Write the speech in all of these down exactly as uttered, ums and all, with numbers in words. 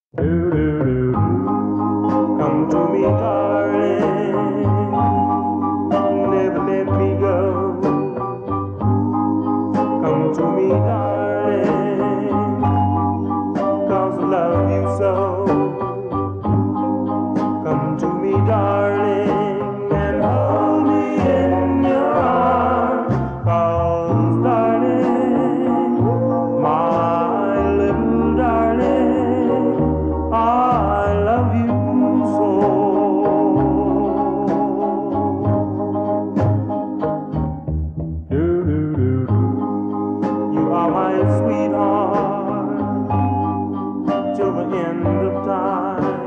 Do, do, do, do. Come to me, darling. Never let me go. Come to me, darling. 'Cause I love you so. Come to me, darling, and hold me in your arms. 'Cause, darling, my little darling, I love you so. Do, do, do, do. You are my sweetheart till the end of time.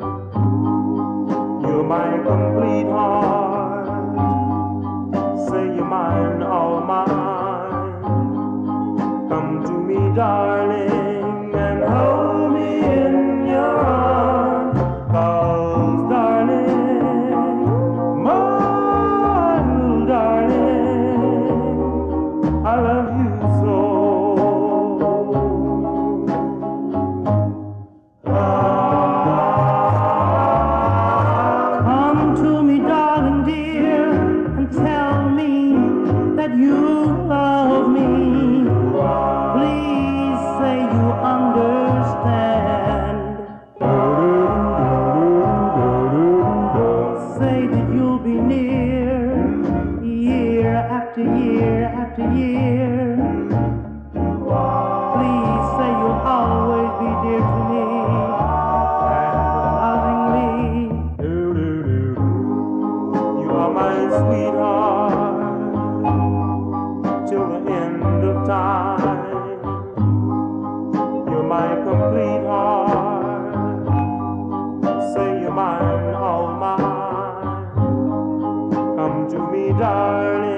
You're my complete heart. Say you're mine, all mine. Come to me, darling, and hold me in your arms. 'Cause, darling, my little darling, I love you so. Come to me, darling dear, and tell me that you love me. Please say you understand. Say that you'll be near, year after year after year. Please say you'll always be dear to me and lovingly. You are my sweetheart till the end of time. You're my complete heart. Say you're mine, all mine. Come to me, darling.